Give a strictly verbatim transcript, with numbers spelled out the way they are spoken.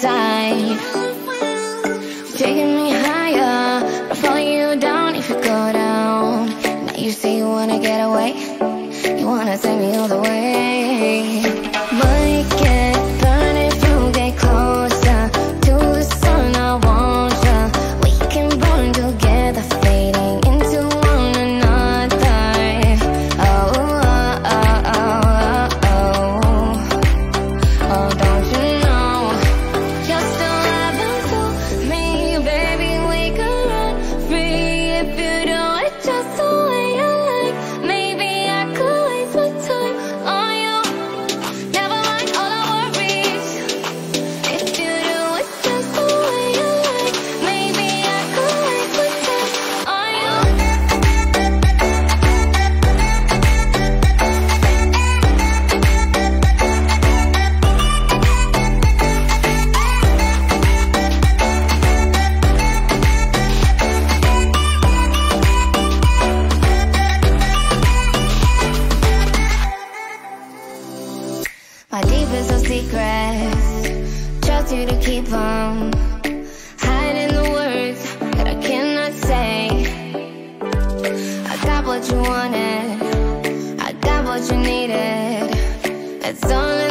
side. Taking me higher, I'll follow you down if you go down. Now you say you wanna get away, you wanna take me all the way. Might get burned if you get closer to the sun, I want ya. We can burn together, fading into one another. Oh, oh, oh, oh, oh, oh. Oh, don't you know you're still heaven to me, baby? We could run free if you do it just the way you like. Maybe I could waste my time on you. Never mind all our worries. If you do it just the way you like, maybe I could waste my time on you. My deepest of secrets, trust you to keep them, hiding the words that I cannot say. I got what you wanted, I got what you needed. It's all